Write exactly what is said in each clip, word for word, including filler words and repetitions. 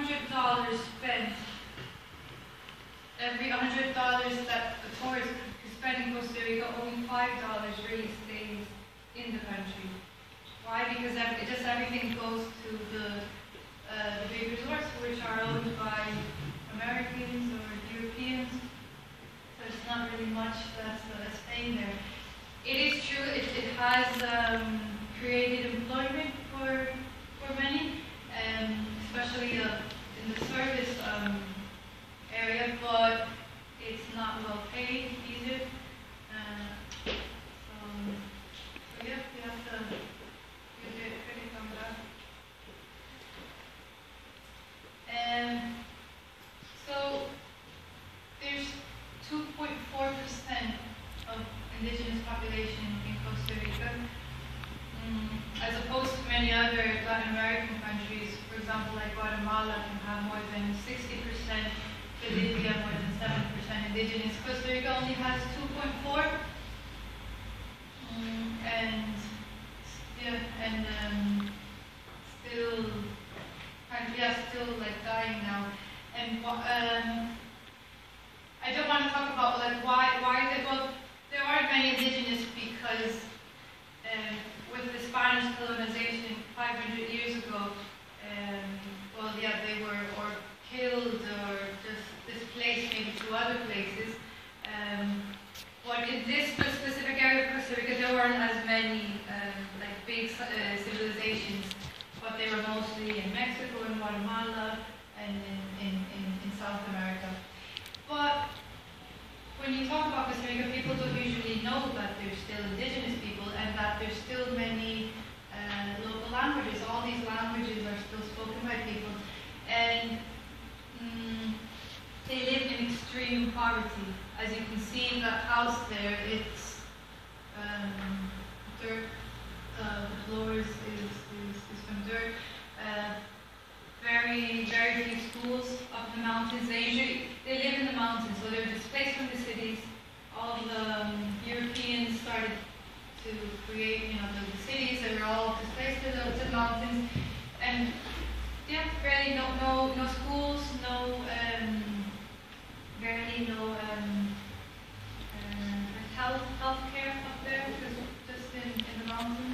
hundred dollars spent, every one hundred dollars that a tourist is spending in Costa Rica, only five dollars really stays in the country. Why? Because every, just everything goes to the, uh, the big resorts, which are owned by Americans or Europeans. So it's not really much that's uh, staying there. It is true, it, it has um, created employment for, for many, um, especially uh, in the service um, area, but it's not well paid either. Uh, so, so yeah, we have to do the critic on that. And so there's two point four percent of indigenous population in Costa Rica, mm, as opposed to many other Latin American countries. For example, like Guatemala can have more than sixty percent, Bolivia more than seven percent indigenous. Costa Rica only has two point four, mm, and yeah, and um, still, kind of, yeah, still like dying now. And um, I don't want to talk about like why why they well there aren't many indigenous because um, with the Spanish colonization five hundred years ago, um, well yeah they were or killed or just displaced maybe to other places. Um, but in this specific area of Costa Rica there weren't as many um, like big uh, civilizations, but they were mostly in Mexico and Guatemala and in, in, in, in South America. But when you talk about Costa Rica, people don't usually know that there's still indigenous people and that there's still many uh, local languages. All these languages are still spoken by people. And um, they live in extreme poverty. As you can see, that house there, it's um, dirt. Uh, the floors is, is, is from dirt. Uh, very, very few schools up in the mountains. They usually, they live in the mountains, so they're displaced from the cities. All the um, Europeans started to create, you know, the, the cities. They were all displaced to the, to the mountains. And yeah, barely no, no, no schools, no, um, barely no um, uh, health, health care up there, because just in, in the mountains.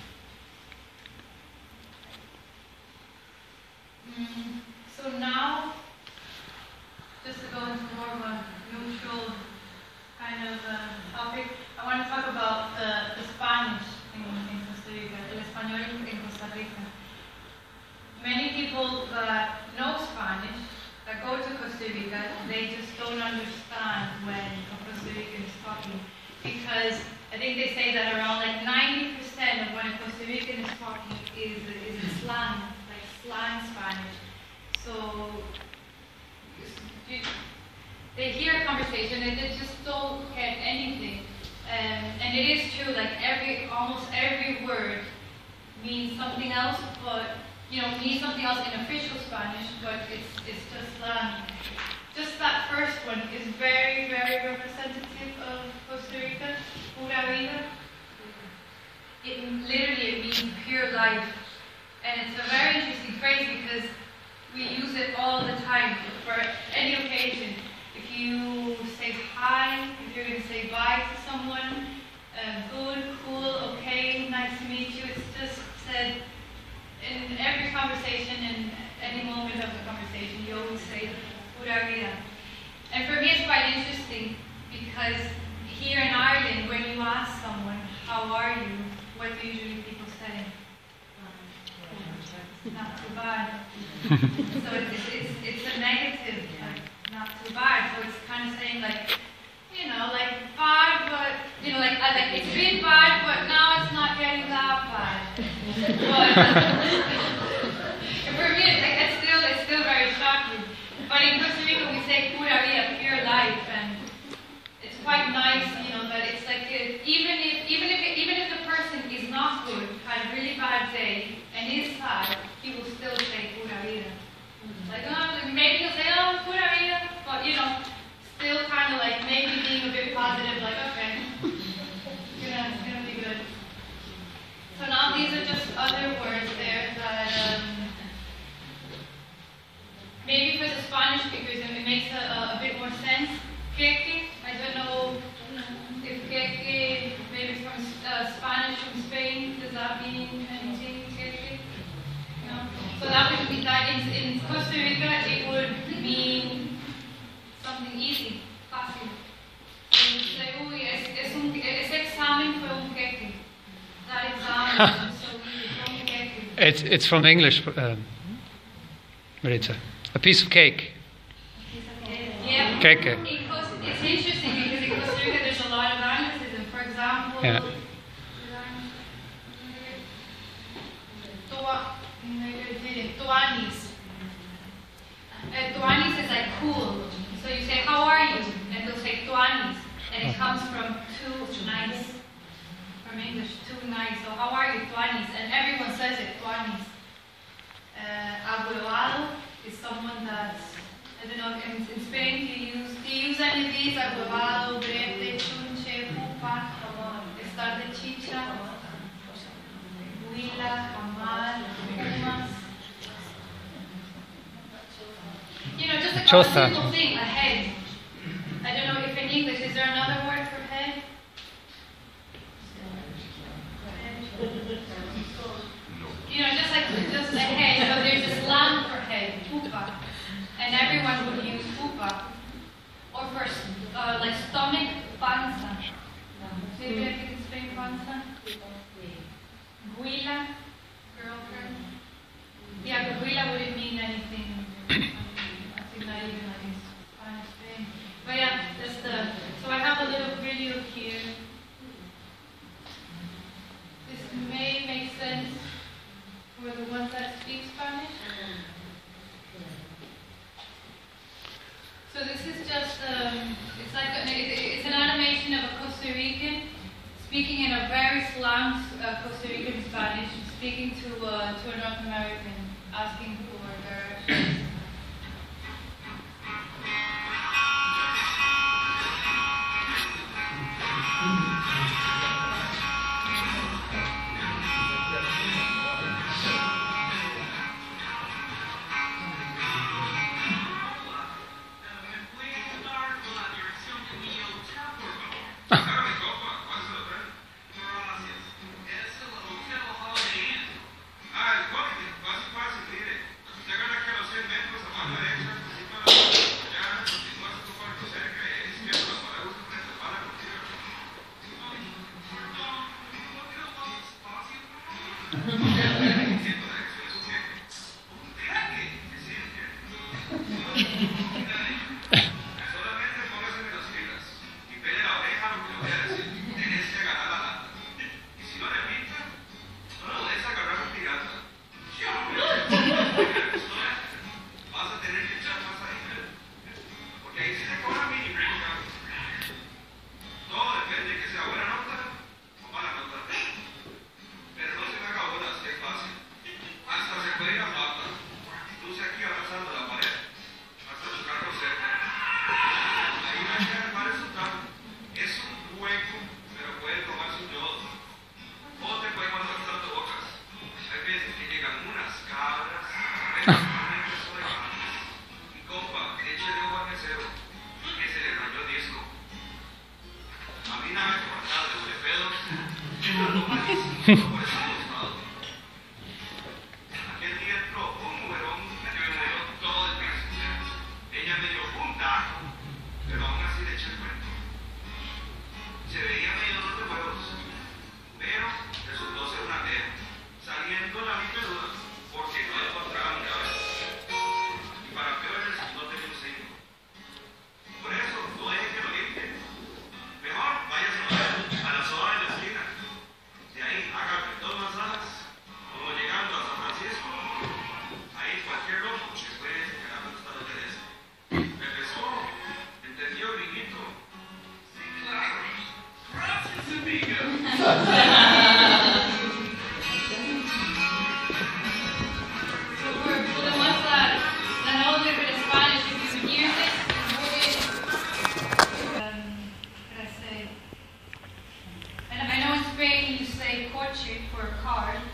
Mm, so now, just to go into more of a neutral kind of uh, topic, I want to talk about uh, the Spanish in, in Costa Rica, el español in Costa Rica. Many people that know Spanish, that go to Costa Rica, they just don't understand when a Costa Rican is talking, because I think they say that around like ninety percent of when a Costa Rican is talking is, is in slang. Slang Spanish. So you, they hear a conversation and they just don't get anything. Um, and it is true, like every almost every word means something else, but you know, means something else in official Spanish, but it's it's just slang. Just that first one is very, very representative of Costa Rica, pura vida. It literally it means pure life. And it's a very interesting phrase because we use it all the time for any occasion. If you say hi, if you're going to say bye to someone, uh, good, cool, okay, nice to meet you, it's just said in every conversation, in any moment of the conversation, you always say pura vida. And for me it's quite interesting because here in Ireland, when you ask someone, how are you, what do usually people say? Not too bad. So it's, it's, it's a negative, like, not too bad. So it's kind of saying like, you know, like bad, but, you know, like, uh, like it's been bad, but now it's not getting that bad. But for me, it's, like, it's, still, it's still very shocking. But in Costa Rica, we say pura vida, pure life, and it's quite nice, you know, that it's like, a, even if, even if, it, even if the person is not good, had a really bad day, and is sad, he will still say pura vida. Mm-hmm. Like, oh, maybe he'll say, oh, pura vida, but you know, still kind of like maybe being a bit positive, like, okay, it's gonna, it's gonna be good. So now these are just other words there that Spanish because it makes a, a bit more sense. Queque, I don't know if queque maybe from uh, Spanish from Spain. Does that mean anything? Queque? No. So that would be that in, in Costa Rica it would mean something easy, fácil. So you say, uy, es, es un, ese examen fue un queque. That examen is so easy, fue un queque. It's it's from English, um, Maritza. A piece of cake. Yeah. Queque. It Costa, it's interesting because in Costa Rica there's a lot of anglicism. For example, Yeah. Tua, tuanis. Uh, tuanis is like cool. So you say, how are you? And they'll say tuanis. And it comes from too nice. From English, too nice. So how are you? Tuanis. And everyone says it, tuanis. Uh, abuelado is someone that's, I don't know, in, in Spain, do you use, do you use any of these? Abuelado, brete, chunche, pupa, estar de chicha, huila, jamal, pumas. You know, just a Choza. simple thing, a head. I don't know if in English, is there another word for head? You know, just like just a head, so there's a slang for head, pupa. And everyone would use pupa. Or for uh, like stomach, panza. Do you think it's Spain, panza? Huila, girlfriend. Yeah, but huila wouldn't mean anything. I think not even like in Spanish Spain. But yeah, that's the. So I have a little video here. This may make sense for the ones that speak Spanish. So this is just, um, it's like, a, it, it's an animation of a Costa Rican speaking in a very slang uh, Costa Rican Spanish, speaking to, uh, to a North American, asking for directions.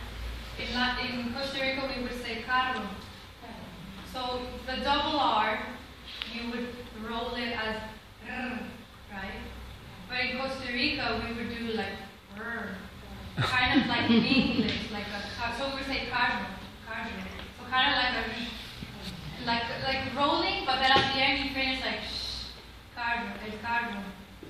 In Costa Rica, we would say carro. So the double R you would roll it as r, right? But in Costa Rica, we would do like r, kind of like in English, like a, so we would say carro, carro. So kind of like a, like like rolling, but then at the end you finish like shh, carro, el carro,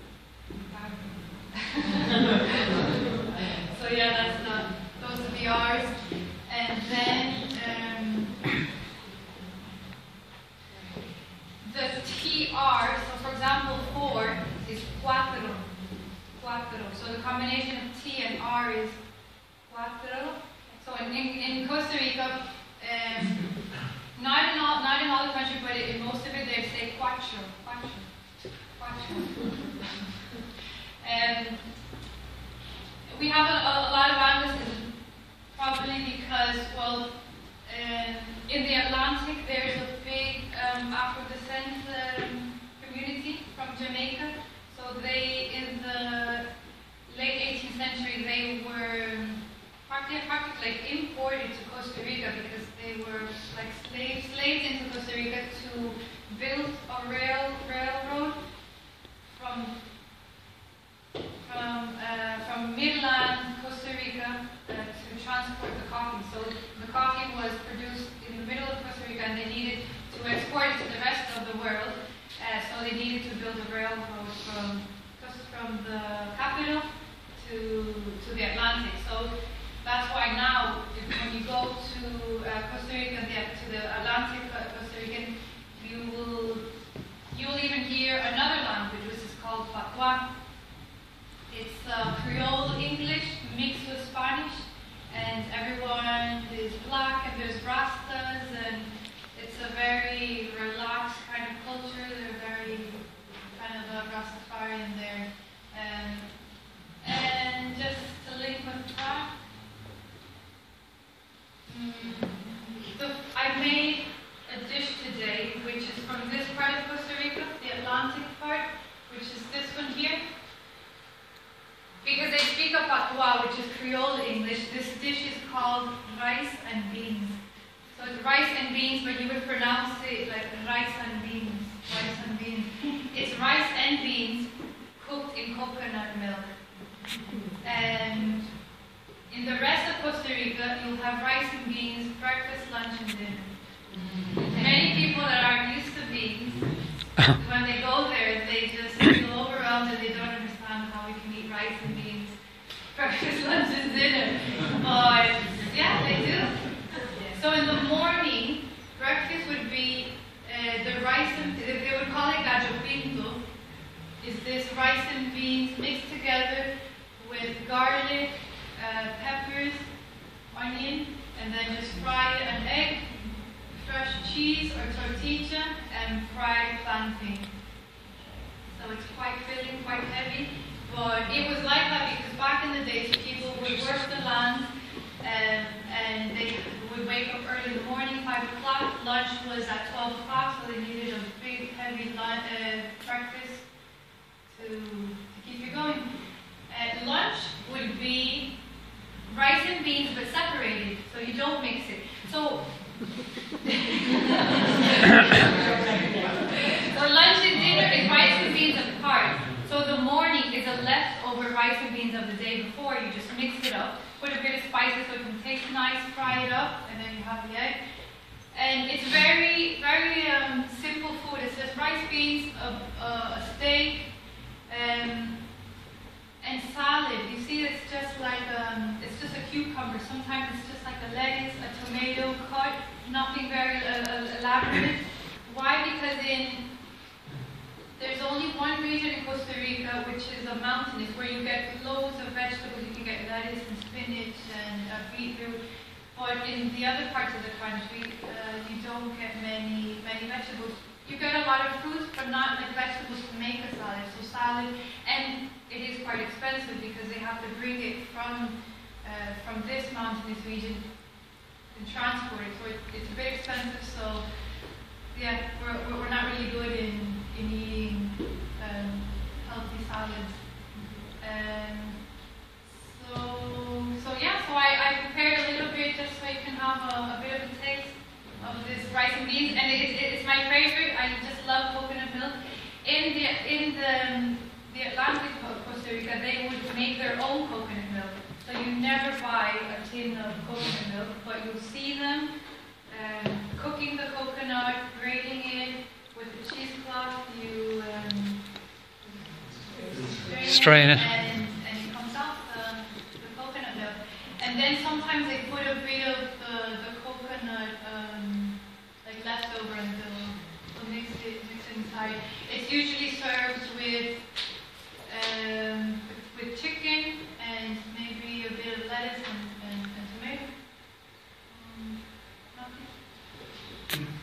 carro. So yeah, that's the, those are the R's, and then um, the T R. So for example, four is cuatro, cuatro. So the combination of T and R is cuatro. So in, in, in Costa Rica, um, not in all not in all the country, but in most of it they say cuatro, cuatro, cuatro. Um, we have a, a, a lot of Anglicism, probably because, well, um, in the Atlantic there's a big um, Afro descent um, community from Jamaica. So they, in the late eighteenth century, they were practically, practically like imported to Costa Rica because they were like slaves, slaves into Costa Rica to build a rail railroad from from uh, from Midland, Costa Rica, uh, to transport the coffee. So the coffee was produced in the middle of Costa Rica, and they needed to export it to the rest of the world. Uh, so they needed to build a railroad from just from the capital to to the Atlantic. So that's why now, if, when you go to uh, Costa Rica, the, to the Atlantic uh, Costa Rican, you will you will even hear another language, which is called Patois. It's uh, Creole English mixed with Spanish, and everyone is black, and there's rastas, and it's a very relaxed kind of culture. They're very kind of a Rastafarian there. Um, and just to link with that, mm, the, I made a dish today, which is from this part of Costa Rica, the Atlantic part, which is this one here. Because they speak a patois, which is Creole English, this dish is called rice and beans. So it's rice and beans, but you would pronounce it like rice and beans, rice and beans. It's rice and beans cooked in coconut milk. And in the rest of Costa Rica, you'll have rice and beans, breakfast, lunch, and dinner. Many people that aren't used to beans, when they go there, they just feel overwhelmed and they don't understand how we can eat rice and beans, breakfast, lunch, and dinner. But yeah, they do. So in the morning, breakfast would be uh, the rice and they would call it gallo pinto. Is this rice and beans mixed together with garlic, uh, peppers, onion, and then just fry an egg, fresh cheese or tortilla, and fried plantain. So it's quite filling, quite heavy. But it was like that because back in the days, people would work the land, um, and they would wake up early in the morning, five o'clock. Lunch was at twelve o'clock, so they needed a big, heavy lunch, uh, breakfast to, to keep you going. Uh, lunch would be rice and beans, but separated, so you don't mix it. So, so lunch and dinner is rice and beans apart. So the morning is a leftover rice and beans of the day before. You just mix it up, put a bit of spices so it can taste nice, fry it up, and then you have the egg. And it's very, very um, simple food. It's just rice, beans, a, a, a steak, um, and salad. You see, it's just like um, it's just a cucumber. Sometimes it's just like a lettuce, a tomato cut, nothing very uh, elaborate. Why? Because in there's only one region in Costa Rica, which is a mountainous, where you get loads of vegetables. You can get lettuce and spinach and uh, beetroot. But in the other parts of the country, uh, you don't get many many vegetables. You get a lot of fruits, but not enough vegetables to make a salad. So salad, and it is quite expensive because they have to bring it from uh, from this mountainous region and transport it. So it, it's a bit expensive. So yeah, we're we're not really good in in eating um, healthy salads. Um, so so yeah, so I, I prepared a little bit just so you can have a, a bit of a taste of this rice and beans, and it, it, it's my favorite. I just love coconut milk. In the in the um, the Atlantic of Costa Rica, they would make their own coconut milk. So you never buy a tin of coconut milk, but you'll see them um, cooking the coconut, grating it with the cheesecloth. You um, strain it, and, and it comes out the, the coconut milk. And then sometimes they put a bit of the, the coconut um, like leftover and they'll, they'll mix it mix it inside. It's usually served with um, with, with chicken and maybe a bit of lettuce and, and, and tomato. Um, nothing.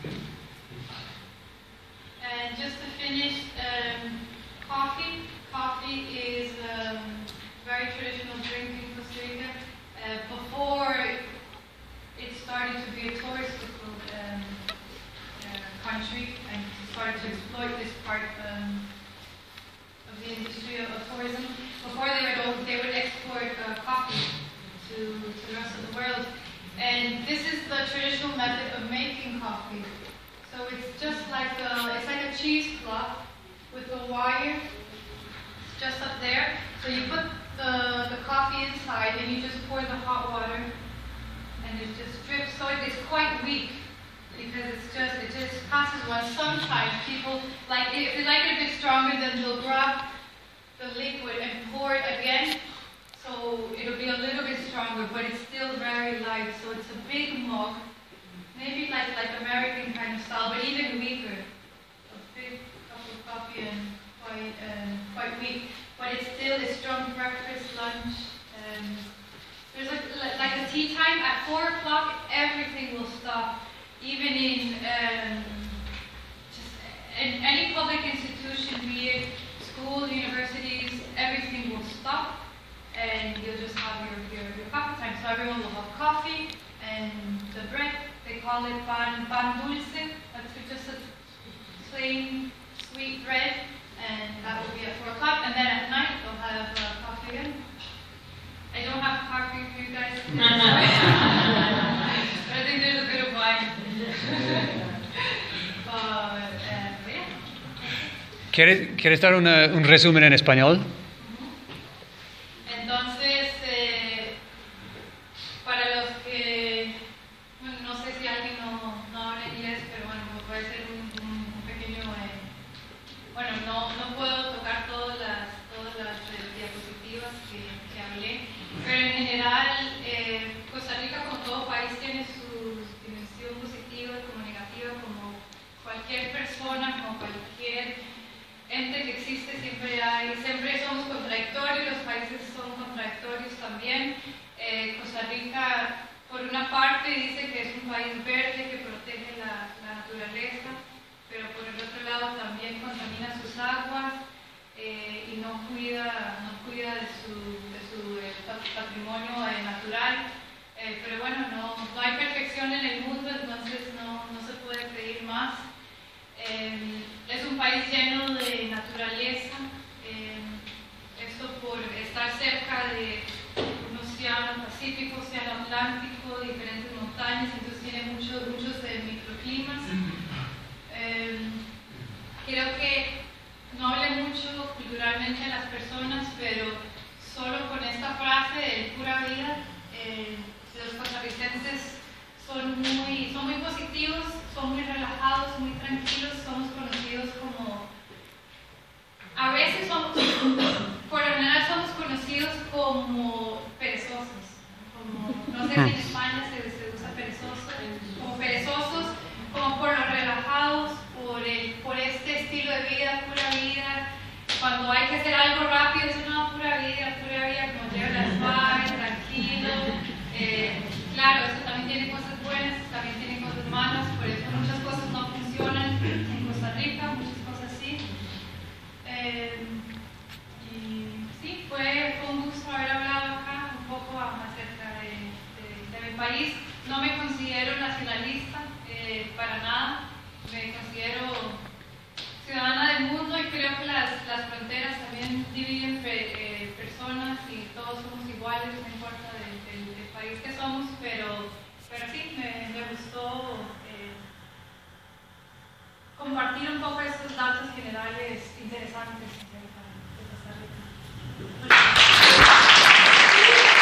And just to finish, um, coffee. Coffee is a um, very traditional drink in Costa Rica. Uh, before it started to be a touristical um, uh, country and started to exploit this part um, of the industry of, of tourism, before they would they would export uh, coffee to, to the rest of the world. And this is the traditional method of making coffee. So it's just like a, it's like a cheesecloth with a wire just up there. So you put the, the coffee inside and you just pour the hot water and it just drips. So it is quite weak because it's just, it just passes one. Sometimes people, like if they like it a bit stronger, then they'll grab the liquid and pour it again. So it'll be a little bit stronger, but it's still very light. So it's a big mug, maybe like, like American kind of style, but even weaker. A big cup of coffee and quite, um, quite weak. But it's still a strong breakfast, lunch. Um, there's like, like a tea time at four o'clock. Everything will stop, even in um, just in any public institution, be it school, universities. Everything will stop, and you'll just have your, your your coffee time. So everyone will have coffee and the bread. They call it pan pan dulce. That's just a plain sweet bread. And that will be at four o'clock, and then at night they'll have uh, coffee again. I don't have coffee for you guys, but I think there's a bit of wine. but, uh, but yeah. ¿Quieres, ¿Quieres dar una, un resumen en español? Uh-huh. Entonces, eh, para los que, bueno, no sé si alguien no, no habla inglés, pero bueno, puede ser un, un, un pequeño... Eh, Bueno, no, no puedo tocar todas las, todas las eh, diapositivas que, que hablé, pero en general eh, Costa Rica, como todo país, tiene su dimensión positiva como negativa, como cualquier persona, como cualquier ente que existe, siempre hay, siempre somos contradictorios, los países son contradictorios también. Eh, Costa Rica, por una parte, dice que es un país verde que protege la, la naturaleza, pero por el otro lado también contamina sus aguas eh, y no cuida, no cuida de su, de su eh, patrimonio eh, natural. Eh, pero bueno, no, no hay perfección en el mundo, entonces no, no se puede pedir más. Eh, es un país lleno de naturaleza, eh, esto por estar cerca de un océano Pacífico, océano Atlántico, diferentes montañas, entonces tiene muchos, muchos eh, microclimas. Eh, creo que no hablé mucho culturalmente a las personas, pero solo con esta frase de pura vida, eh, los costarricenses son muy, son muy positivos, son muy relajados, muy tranquilos, somos conocidos como, a veces somos, por lo general somos conocidos como perezosos, como, no sé si en España se, se usa perezoso, como perezosos, como por los relajados, por, el, por este estilo de vida, pura vida. Cuando hay que hacer algo rápido, es una pura vida, pura vida, como lleva las paz, tranquilo. Eh, claro, eso también tiene cosas buenas, también tiene cosas malas, por eso muchas cosas no funcionan en Costa Rica, muchas cosas sí. Eh, y sí, fue, fue un gusto haber hablado acá un poco acerca de, de, de mi país. No me considero nacionalista. Eh, para nada, me considero ciudadana del mundo y creo que las, las fronteras también dividen eh, personas y todos somos iguales, no importa del, del, del país que somos, pero, pero sí, me, me gustó eh, compartir un poco estos datos generales interesantes.